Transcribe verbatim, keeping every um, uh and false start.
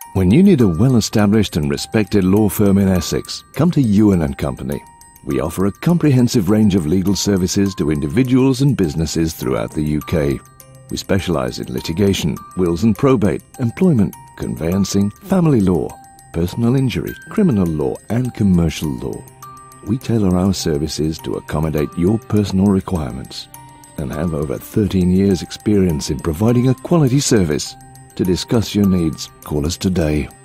When you need a well-established and respected law firm in Essex, come to Ewan Co. We offer a comprehensive range of legal services to individuals and businesses throughout the U K. We specialise in litigation, wills and probate, employment, conveyancing, family law, personal injury, criminal law and commercial law. We tailor our services to accommodate your personal requirements and have over thirteen years experience in providing a quality service. To discuss your needs, call us today.